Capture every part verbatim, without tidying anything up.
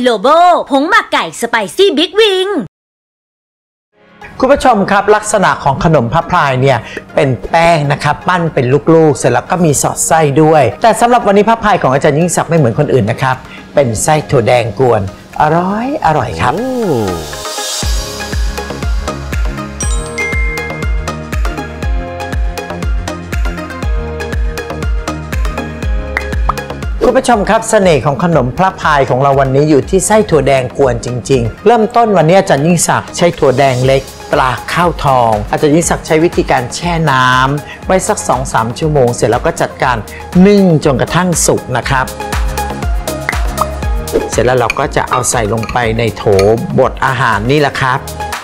โลโบผงหมักไก่สไปซี่บิ๊กวิงคุณผู้ชมครับลักษณะของขนมพระพายเนี่ยเป็นแป้งนะครับปั้นเป็นลูกๆเสร็จแล้วก็มีสอดไส้ด้วยแต่สำหรับวันนี้พระพายของอาจารย์ยิ่งศักดิ์ไม่เหมือนคนอื่นนะครับเป็นไส้ถั่วแดงกวนอร่อยอร่อยครับคุณผู้ชมครับเสน่ห์ของขนมพระพายของเราวันนี้อยู่ที่ไส้ถั่วแดงกวนจริงๆเริ่มต้นวันนี้อาจารย์ยิ่งศักดิ์ใช้ถั่วแดงเล็กตราข้าวทองอาจารย์ยิ่งศักดิ์ใช้วิธีการแช่น้ำไว้สัก สองถึงสาม ชั่วโมงเสร็จแล้วก็จัดการนึ่งจนกระทั่งสุกนะครับเสร็จแล้วเราก็จะเอาใส่ลงไปในโถบดอาหารนี่แหละครับ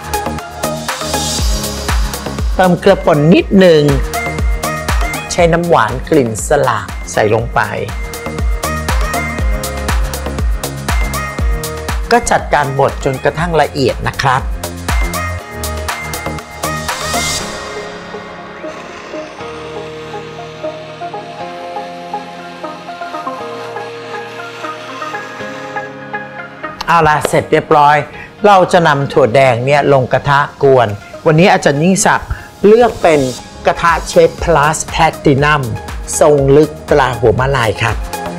เติมเกลือป่นนิดหนึ่งใช้น้ำหวานกลิ่นสลากใส่ลงไปก็จัดการบดจนกระทั่งละเอียดนะครับเอาล่ะเสร็จเรียบร้อยเราจะนำถั่วแดงเนี่ยลงกระทะกวนวันนี้อาจารย์ยิ่งศักดิ์เลือกเป็นกระทะเชฟพลัสแพลตินัมทรงลึกตราหัวมะลายครับ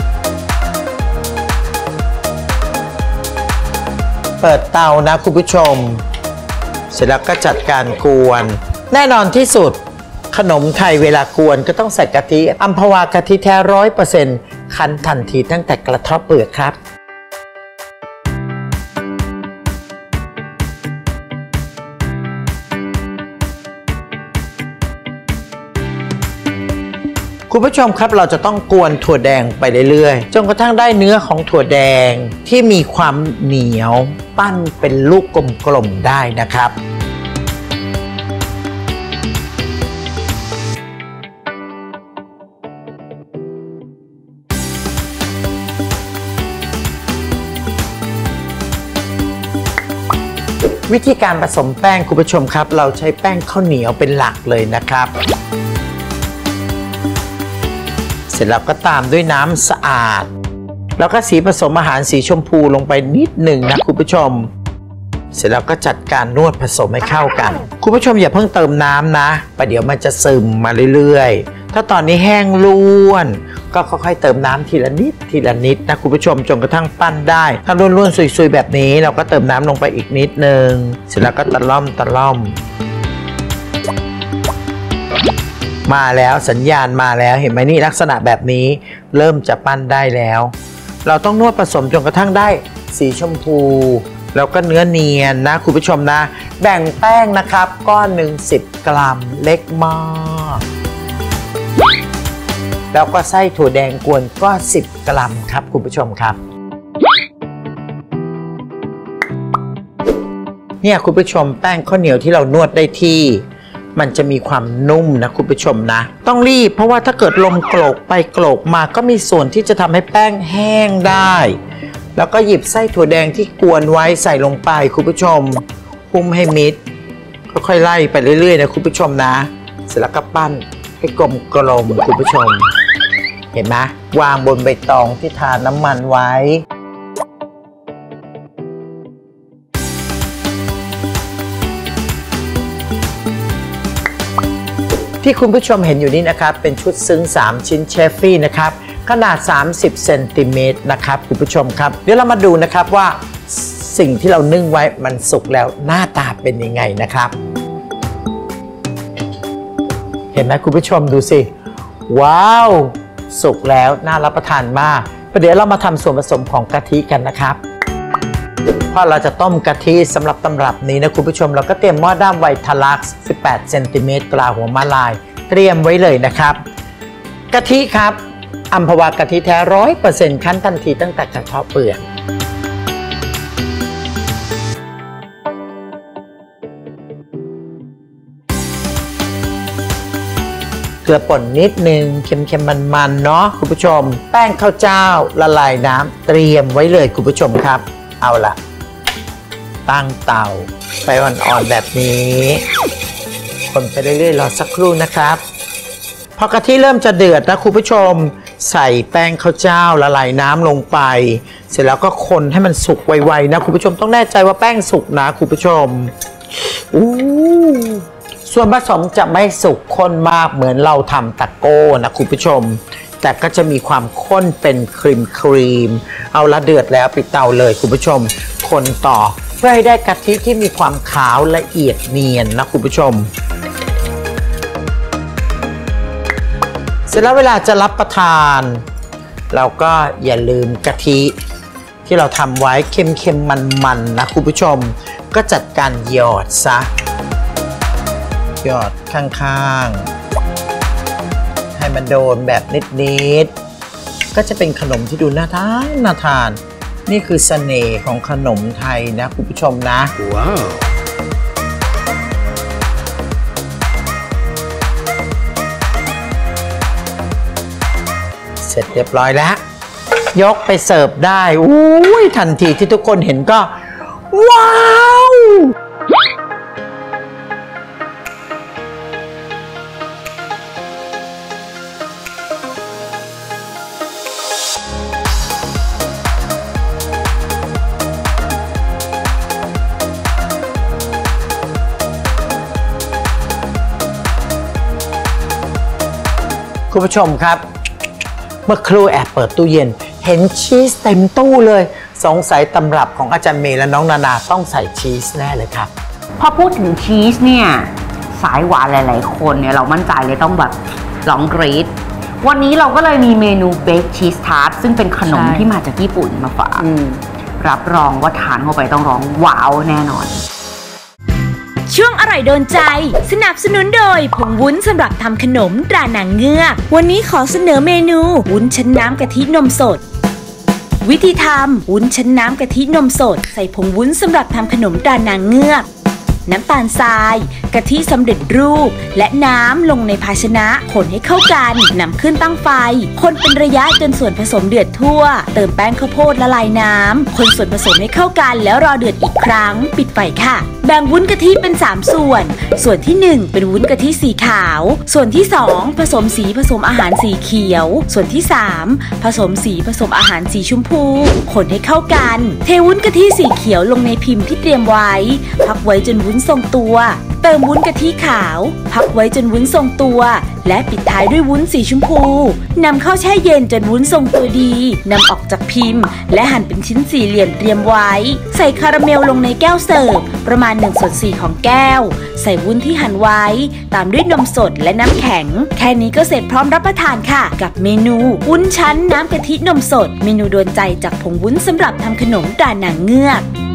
เปิดเตานะคุณผู้ชมเสร็จแล้วก็จัดการกวนแน่นอนที่สุดขนมไทยเวลากวนก็ต้องใส่กะทิอัมพวากะทิแท้ร้อยเปอร์เซ็นต์คั้นทันทีตั้งแต่กระเทาะเปลือกครับคุณผู้ชมครับเราจะต้องกวนถั่วแดงไปเรื่อยๆจนกระทั่งได้เนื้อของถั่วแดงที่มีความเหนียวปั้นเป็นลูกกลมๆได้นะครับวิธีการผสมแป้งคุณผู้ชมครับเราใช้แป้งข้าวเหนียวเป็นหลักเลยนะครับเสร็จแล้วก็ตามด้วยน้ำสะอาดแล้วก็สีผสมอาหารสีชมพูลงไปนิดหนึ่งนะคุณผู้ชมเสร็จแล้วก็จัดการนวดผสมให้เข้ากันคุณผู้ชมอย่าเพิ่งเติมน้ำนะประเดี๋ยวมันจะซึมมาเรื่อยๆถ้าตอนนี้แห้งล้วนก็ค่อยๆเติมน้ำทีละนิดทีละนิดนะคุณผู้ชมจนกระทั่งปั้นได้ถ้าล้วนๆซุยๆแบบนี้เราก็เติมน้ำลงไปอีกนิดนึงเสร็จแล้วก็ตะล่อมตะล่อมมาแล้วสัญญาณมาแล้วเห็นไหมนี่ลักษณะแบบนี้เริ่มจะปั้นได้แล้วเราต้องนวดผสมจนกระทั่งได้สีชมพูแล้วก็เนื้อเนียนนะคุณผู้ชมนะแบ่งแป้งนะครับก้อนหนึ่งสิบกรัมเล็กมากแล้วก็ไส้ถั่วแดงกวนก็สิบกรัมครับคุณผู้ชมครับเนี่ยคุณผู้ชมแป้งข้าวเหนียวที่เรานวดได้ที่มันจะมีความนุ่มนะคุณผู้ชมนะต้องรีบเพราะว่าถ้าเกิดลมโกรกไปโกรกมาก็มีส่วนที่จะทำให้แป้งแห้งได้แล้วก็หยิบไส้ถั่วแดงที่กวนไว้ใส่ลงไปคุณผู้ชมหุ้มให้มิดค่อยๆไล่ไปเรื่อยๆนะคุณผู้ชมนะเสร็จแล้วก็ปั้นให้กลมกลมคุณผู้ชมเห็นไหมวางบนใบตองที่ทาน้ำมันไว้ที่คุณผู้ชมเห็นอยู่นี้นะครับเป็นชุดซึ้งสามชิ้นเชฟฟี่นะครับขนาดสามสิบเซนติเมตรนะครับคุณผู้ชมครับเดี๋ยวเรามาดูนะครับว่าสิ่งที่เรานึ่งไว้มันสุกแล้วหน้าตาเป็นยังไงนะครับเห็นไหมคุณผู้ชมดูสิว้าวสุกแล้วน่ารับประทานมากเดี๋ยวเรามาทำส่วนผสมของกะทิกันนะครับเพราะเราจะต้มกะทิสำหรับตำรับนี้นะคุณผู้ชมเราก็เตรียมหม้อด้ามไวทาลักซ์สิบแปดเซนติเมตรตราหัวมะลายเตรียมไว้เลยนะครับกะทิครับอัมพวากะทิแท้ร้อยเปอร์เซ็นต์คั้นทันทีตั้งแต่กระเทาะเปลือกเกลือป่นนิดนึงเค็มๆมันๆเนาะคุณผู้ชมแป้งข้าวเจ้าละลายน้ำเตรียมไว้เลยคุณผู้ชมครับเอาละตั้งเตาไฟอ่อนๆแบบนี้คนไปเรื่อยๆรอสักครู่นะครับพอกะทิเริ่มจะเดือดนะคุณผู้ชมใส่แป้งข้าวเจ้าละลายน้ำลงไปเสร็จแล้วก็คนให้มันสุกไวๆนะคุณผู้ชมต้องแน่ใจว่าแป้งสุกนะคุณผู้ชมอู้ส่วนผสมจะไม่สุกข้นมากเหมือนเราทำตะโก้นะคุณผู้ชมแต่ก็จะมีความข้นเป็นครีมครีมเอาละเดือดแล้วปิดเตาเลยคุณผู้ชมคนต่อเพื่อให้ได้กะทิที่มีความขาวละเอียดเนียนนะคุณผู้ชมเสร็จแล้วเวลาจะรับประทานเราก็อย่าลืมกะทิที่เราทำไว้เค็มๆมันๆนะคุณผู้ชมก็จัดการหยอดซะหยอดข้างๆให้มันโดนแบบนิดๆก็จะเป็นขนมที่ดูน่าทานน่าทานนี่คือเสน่ห์ของขนมไทยนะคุณผู้ชมนะว้าวเสร็จเรียบร้อยแล้วยกไปเสิร์ฟได้อุ้ยทันทีที่ทุกคนเห็นก็ว้าวคุณผู้ชมครับเมื่อครูแอบเปิดตู้เย็นเห็นชีสเต็มตู้เลยสงสัยตำรับของอาจารย์เมย์และน้องนานาต้องใส่ชีสแน่เลยครับพอพูดถึงชีสเนี่ยสายหวานหลายๆคนเนี่ยเรามั่นใจเลยต้องแบบร้องกรี๊ดวันนี้เราก็เลยมีเมนูเบคชีสทาร์ตซึ่งเป็นขนมที่มาจากญี่ปุ่นมาฝากรับรองว่าทานเข้าไปต้องร้องว้าวแน่นอนช่วงอร่อยโดนใจสนับสนุนโดยผงวุ้นสำหรับทำขนมตรานางเงือกวันนี้ขอเสนอเมนูวุ้นชั้นน้ำกะทินมสดวิธีทำวุ้นชั้นน้ำกะทินมสดใส่ผงวุ้นสำหรับทำขนมตรานางเงือกน้ำตาลทรายกะทิสำเร็จรูปและน้ำลงในภาชนะคนให้เข้ากันนำขึ้นตั้งไฟคนเป็นระยะจนส่วนผสมเดือดทั่วเติมแป้งข้าวโพดละลายน้ำคนส่วนผสมให้เข้ากันแล้วรอเดือดอีกครั้งปิดไฟค่ะแบ่งวุ้นกะทิเป็นสามส่วนส่วนที่หนึ่งเป็นวุ้นกะทิสีขาวส่วนที่สองผสมสีผสมอาหารสีเขียวส่วนที่สามผสมสีผสมอาหารสีชมพูคนให้เข้ากันเทวุ้นกะทิสีเขียวลงในพิมพ์ที่เตรียมไว้พักไว้จนวุ้นทรงตัวเติมวุ้นกะทิขาวพักไว้จนวุ้นทรงตัวและปิดท้ายด้วยวุ้นสีชมพูนำเข้าแช่เย็นจนวุ้นทรงตัวดีนำออกจากพิมพ์และหั่นเป็นชิ้นสี่เหลี่ยมเตรียมไว้ใส่คาราเมลลงในแก้วเสิร์ฟประมาณหนึ่งส่วนสี่ของแก้วใส่วุ้นที่หั่นไว้ตามด้วยนมสดและน้ำแข็งแค่นี้ก็เสร็จพร้อมรับประทานค่ะกับเมนูวุ้นชั้นน้ำกะทินมสดเมนูโดนใจจากผงวุ้นสำหรับทำขนมตรานางเงือก